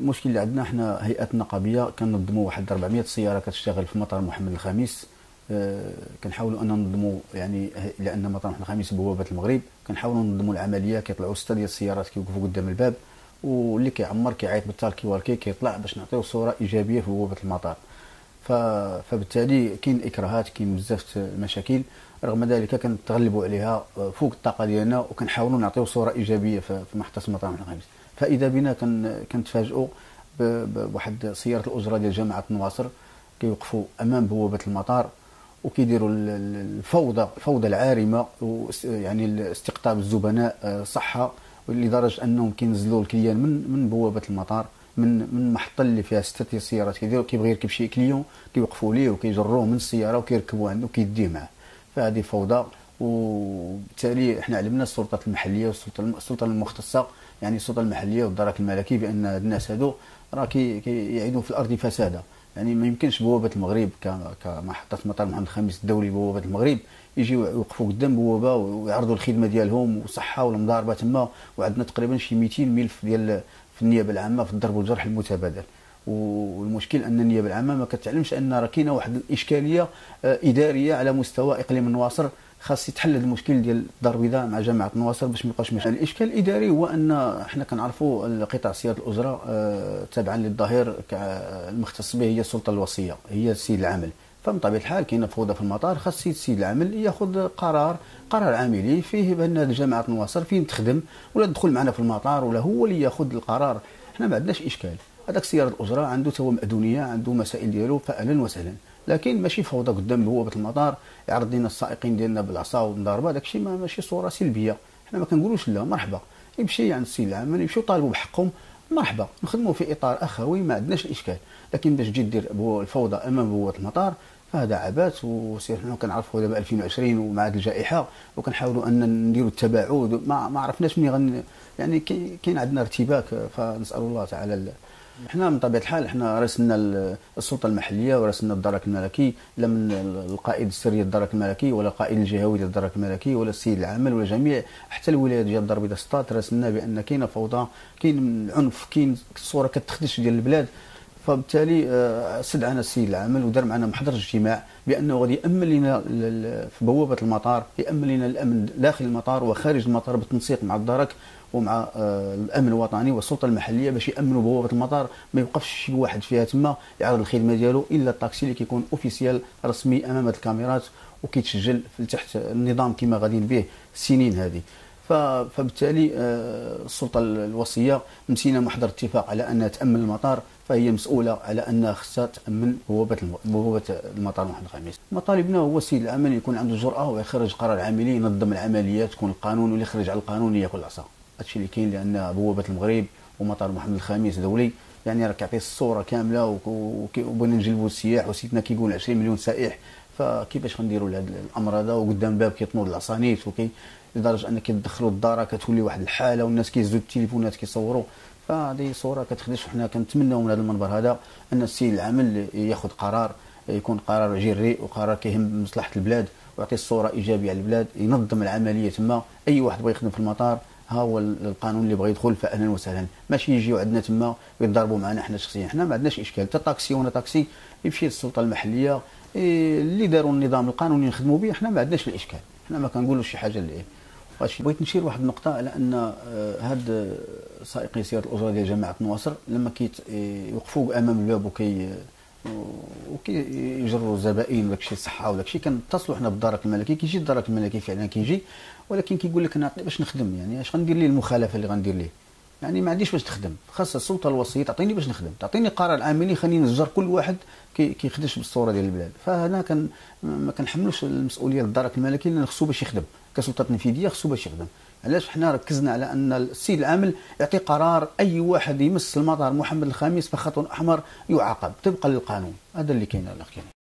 المشكل اللي عندنا احنا هيئات النقابيه كننظموا واحد 400 سياره كتشتغل في مطار محمد الخامس. كنحاولوا ان ننظموا يعني لان مطار محمد الخامس بوابه المغرب، كنحاولوا ننظموا العمليه. كيطلعوا 6 ديال السيارات كيوقفوا قدام الباب، واللي كيعمر كيعيط بالتالكي والكي كيطلع باش نعطيو صوره ايجابيه في بوابه المطار. فبالتالي كاين اكراهات، كاين بزاف المشاكل. رغم ذلك كنتغلبوا عليها فوق الطاقه ديالنا، وكنحاولوا نعطيو صوره ايجابيه في محطه مطار محمد الخامس. فاذا بنا كنتفاجئوا بواحد سياره الاجره ديال جامعه النواصر كيوقفوا امام بوابه المطار وكيديروا الفوضى العارمه، يعني استقطاب الزبناء صحه، لدرجه انهم كينزلوا الكليان من بوابه المطار، من المحطه اللي فيها 6 ديال السيارات كيبغي يركب شي كليون كيوقفوا ليه وكيجروه من السياره وكيركبوا عنده وكيديه معاه. فهذه فوضى. وبالتالي احنا علمنا السلطات المحليه والسلطه المختصه، يعني السلطه المحليه والدرك الملكي، بان الناس هادو راه كيعيدوا في الارض فسادا. يعني ما يمكنش بوابه المغرب كمحطه مطار محمد الخامس الدولي بوابه المغرب يجيو يوقفوا قدام بوابه ويعرضوا الخدمه ديالهم وصحه والمضاربه تما. وعندنا تقريبا شي 200 ملف ديال في النيابه العامه في الضرب والجرح المتبادل. والمشكل ان النيابه العامه ما كتعلمش ان راه كاينه واحد الاشكاليه اداريه على مستوى اقليم النواصر. خاص يتحل المشكل ديال الدار البيضاء مع جامعه النواصر باش ما يبقاش مشكل. الاشكال الاداري هو ان حنا كنعرفوا قطاع سياده الاجره تابعا للظهير المختص به هي السلطه الوصيه، هي السيد العامل. فمن طبيعه الحال كاينه فوضى في المطار، خاص السيد العامل ياخذ قرار عملي فيه بان جامعه النواصر فين تخدم ولا تدخل معنا في المطار، ولا هو اللي ياخذ القرار. حنا ما عندناش اشكال، هذاك سياره الاجره عنده تو مأذونيه، عنده مسائل ديالو، فاهلا وسهلا. لكن ماشي فوضى قدام بوابه المطار يعرض لنا السائقين ديالنا بالعصا والمضاربه. داك الشيء ماشي صوره سلبيه. حنا ما كنقولوش لا، مرحبا يمشي عند السيد العامل يمشيو يطالبوا بحقهم، مرحبا نخدموا في اطار اخوي، ما عندناش الاشكال. لكن باش تجي دير الفوضى امام بوابه المطار فهذا عبث. وسير حنا كنعرفوا دابا 2020 ومع هذه الجائحه وكنحاولوا ان نديروا التباعد، ما عرفناش منين يعني كاين عندنا ارتباك. فنسال الله تعالى. احنا من طبيعه الحال احنا راسلنا السلطه المحليه وراسلنا الدرك الملكي، لا من القائد السري ديال الدرك الملكي ولا القائد الجهوي ديال الدرك الملكي ولا السيد العامل ولا جميع حتى الولايه ديال الدار البيضاء سطات. راسلنا بان كاينه فوضى، كاين عنف، كاين صوره كتخدش ديال البلاد. فبالتالي استدعانا السيد العامل ودار معنا محضر اجتماع بانه غادي يامن لنا في بوابه المطار، يامن لنا الامن داخل المطار وخارج المطار بالتنسيق مع الدرك ومع الامن الوطني والسلطه المحليه باش يامنوا بوابه المطار. ما يوقفش شي واحد فيها تما يعرض الخدمه ديالو الا الطاكسي اللي كيكون اوفيسيال رسمي امام هذه الكاميرات وكيتسجل تحت النظام كما غاديين به السنين هذه. فبالتالي السلطه الوصيه مسينا محضر اتفاق على انها تامن المطار، فهي مسؤوله على انها خصها تامن بوابه المطار محمد الخامس. مطالبنا هو السيد العامل يكون عنده جرأه ويخرج قرار عملي ينظم العمليات، تكون القانون، واللي يخرج على القانون ياكل العصا. هادشي اللي كاين، لان بوابه المغرب ومطار محمد الخامس دولي يعني راه كيعطي الصوره كامله. وبغينا نجلبوا السياح وسيدنا كيقول 20 مليون سائح، فكيفاش غنديروا لهذا الامر هذا؟ وقدام الباب كيطنوا العصانيت لدرجه ان كيدخلوا الدار كتولي واحد الحاله والناس كيهزوا التليفونات كيصوروا. فهذه صوره كتخدش. وحنا كنتمناو من هذا المنبر هذا ان السيد العامل ياخذ قرار، يكون قرار جريء وقرار كيهم مصلحه البلاد ويعطي الصوره ايجابيه على البلاد، ينظم العمليه تما. اي واحد بغى يخدم في المطار ها هو القانون اللي بغى يدخل فاهلا وسهلا، ماشي يجيو عندنا تما ويضربوا معنا حنا شخصيا. حنا ما عندناش اشكال، حتى طاكسي وانا طاكسي يمشي للسلطه المحليه اللي داروا النظام القانوني نخدموا به. حنا ما عندناش الاشكال، حنا ما كنقولوش شي حاجه اللي بغيت نشير واحد النقطه على ان هاد سائقي سياره الاجره ديال جامعه النواصر لما كيوقفوا امام الباب وكيجروا الزبائن وداك الشيء صحه وداك الشيء، كنتصلوا حنا بالدرك الملكي. كيجي الدرك الملكي فعلا كيجي، ولكن كيقول لك انا باش نخدم يعني اش غندير ليه المخالفه اللي غندير ليه؟ يعني ما عنديش باش تخدم، خاص السلطه الوصيه تعطيني باش نخدم، تعطيني قرار عملي خليني نزجر كل واحد كيخدش بالصوره ديال البلاد. فهنا ما كنحملوش المسؤوليه للدرك الملكي، لان خصو باش يخدم كسلطه تنفيذيه، خصو باش يخدم. علاش حنا ركزنا على ان السيد العامل يعطي قرار اي واحد يمس المطار محمد الخامس فخط احمر يعاقب طبقا للقانون. هذا اللي كاين الاخ.